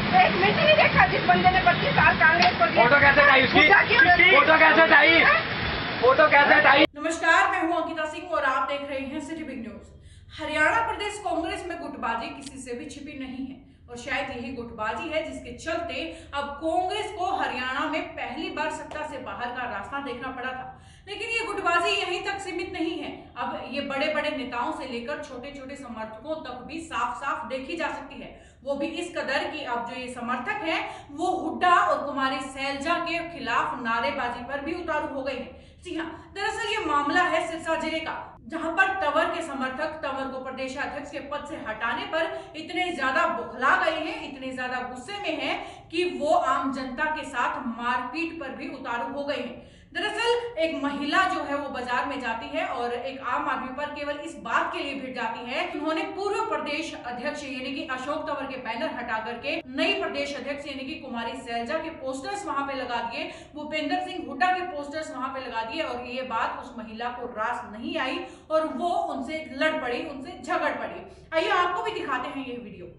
एक मिनट नहीं देखा जिस बंदे ने 25 साल कांग्रेस को दिया। फोटो कैसे आई उसकी? फोटो कैसे आई? फोटो कैसे आई? नमस्कार, मैं हूं अंकिता सिंह और आप देख रहे हैं city big news. Haryana Pradesh Congress में गुटबाजी किसी से भी छिपी नहीं है और शायद यही गुटबाजी है जिसके चलते अब कांग्रेस को हरियाणा में पहली बार सत्ता से बाहर का रास्ता देखना पड़ा था। लेकिन ये गुटबाजी यहीं तक सीमित नहीं है, अब ये बड़े बड़े नेताओं से लेकर छोटे छोटे समर्थकों तक भी साफ साफ देखी जा सकती है। वो भी इस कदर कि अब जो ये समर्थक हैं वो हुड्डा और कुमारी सैलजा के खिलाफ नारेबाजी पर भी उतारू हो गए हैं। जी हाँ, दरअसल ये मामला है सिरसा जिले का, जहां पर तंवर के समर्थक तंवर को प्रदेशाध्यक्ष के पद से हटाने पर इतने ज्यादा बुखला गए हैं, इतने ज्यादा गुस्से में हैं कि वो आम जनता के साथ मारपीट पर भी उतारू हो गए हैं। दरअसल एक महिला जो है वो बाजार में जाती है और एक आम आदमी पर केवल इस बात के लिए भिड़ जाती है कि उन्होंने पूर्व प्रदेश अध्यक्ष यानी कि अशोक तंवर के बैनर हटा करके नई प्रदेश अध्यक्ष यानी कि कुमारी सैलजा के पोस्टर्स वहां पे लगा दिए, भूपेंद्र सिंह हुड्डा के पोस्टर्स वहां पे लगा दिए और ये बात उस महिला को रास नहीं आई और वो उनसे लड़ पड़ी, उनसे झगड़ पड़ी। आइए आपको भी दिखाते हैं ये वीडियो।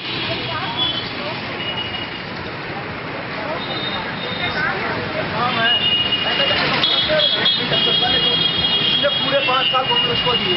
पूरे 5 साल कांग्रेस को दिए,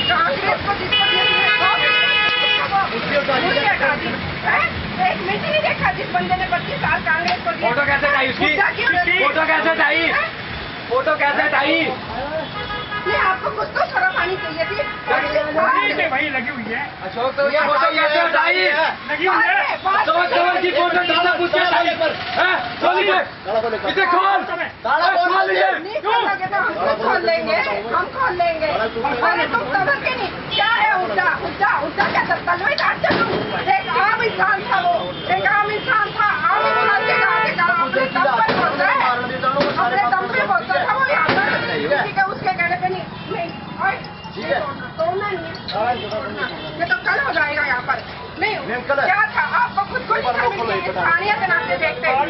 एक मिनट नहीं देखा जिस बंदे ने 25 साल कांग्रेस को दिया। फोटो कैसे आई उसकी? फोटो कैसे आई? फोटो कैसे आई? नहीं, आपको कुछ तो शर्म आनी चाहिए थी। भाई लगी हुई है अशोक तो ये फोटो कैसे हटाई? लगी हुई है अशोक तंवर की फोटो किसने पूछ के हटाई? खोल लीजिए, इसे खोल, खोल लीजिए। खोल लेंगे, हम खोल लेंगे। अरे तुम तंवर के नहीं, क्या है हुड्डा? हुड्डा क्या करता है? एक आम इंसान था, वो एक आम इंसान था, आम इंसान के अपने दम पर बोलता है, अपने दम पे बोलता था वो यहाँ पर, ठीक है, उसके कहने पे नहीं तोड़ना नहीं है, ये तो कल हो जाएगा यहाँ पर। नहीं, क्या था आपको खुद को स्थानीय के नाम से देखते हैं।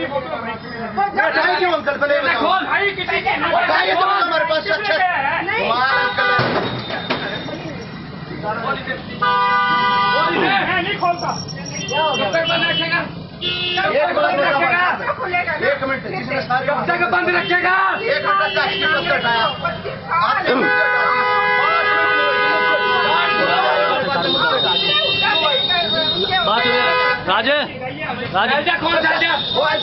नहीं खोलता एक मिनट बंद रखेगा। राजे राजा कौन राजा?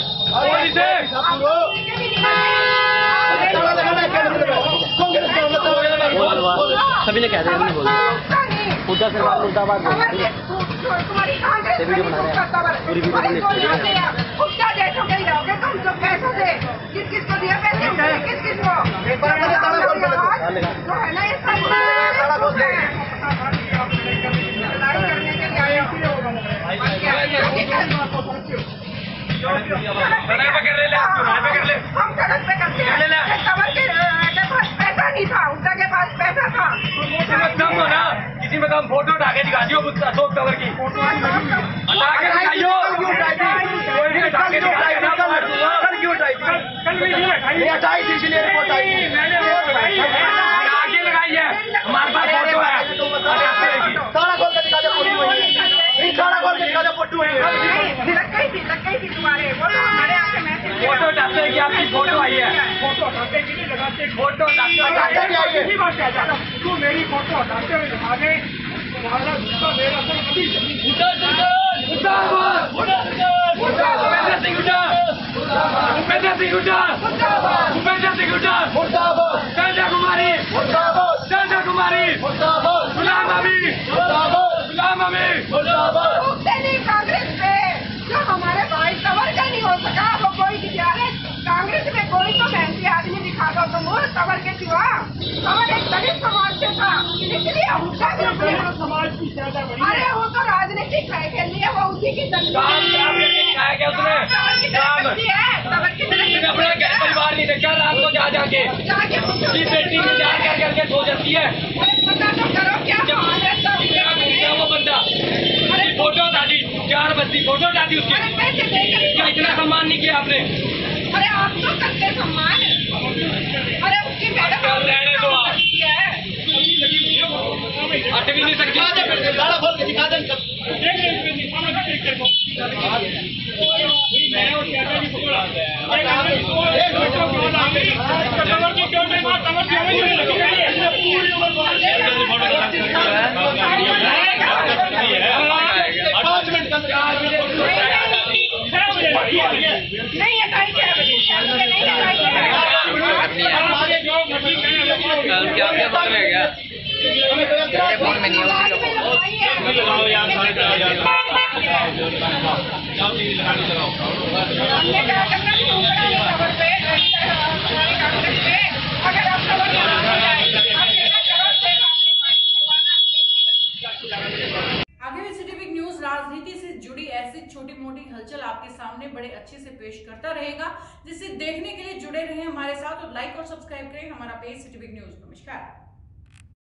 सभी ने कह दिया हुड्डा सरकार मुर्दाबाद तुम्हारी कांग्रेस वीडियो बना रहे हैं। हुड्डा जैसों के ही रहोगे तुम जो पैसों से किस किस को दिया पैसे, किस किस को जो है ना ये सब लड़ाई करने के लिए आए हम सड़क पे करते हैं। तंवर के पास पैसा नहीं था, हुड्डा के पास पैसा था। कम हो ना, किसी में कम फोटो उठा के दिखा दियो अशोक तंवर की, हटा के दिखाइयो। कोई भी हटा के दिखाई ना, मार दूंगा। कल क्यों उठाई थी? कल भी हटाई थी, इसलिए रिपोर्ट आई। मैंने वोट लगाई है, आगे लगाई है, हमारे पास फोटो है। सारा खोल के दिखा दे, सारा खोल के दिखा दे, फोटो है। लग गई थी तुम्हारे वो हमारे यहाँ से मैसेज फोटो हटाते हैं कि आपकी फोटो आई है। फोटो हटाते की नहीं लगाते, फोटो हटाते हैं। यही बात कहता है, तू मेरी फोटो हटाते हुए दिखा दे, तुम्हारा गुस्सा मेरा सर कभी कांग्रेस पे जो हमारे भाई तंवर का नहीं हो सका वो कोई कांग्रेस में कोई तो मेहनती आदमी दिखा दो तो वो तंवर के सिवा। तंवर एक दलित समाज से था, इसलिए हुड्डा समाज की ज्यादा बड़ी। अरे वो तो राजनीतिक है के लिए वो उसी की अपना घर परिवार नहीं देखा, रात को जा जाके बेटी में जा करके सो जाती है। वो बंदा फोटो हटा दी, 4 बस्ती फोटो हटा दी उसकी। क्या इतना सम्मान नहीं किया आपने? अरे आप तो करते सम्मान। अरे उसकी मैडम रहने दो आप, हट भी नहीं सकती। दिखा दे क्या आपके फोन में है क्या? मेरे फोन में नहीं है उसी का आगे भी सिटी बिग न्यूज राजनीति से जुड़ी ऐसी छोटी मोटी हलचल आपके सामने बड़े अच्छे से पेश करता रहेगा, जिसे देखने के लिए जुड़े रहे हमारे साथ और लाइक और सब्सक्राइब करें हमारा पेज सिटी बिग न्यूज। नमस्कार।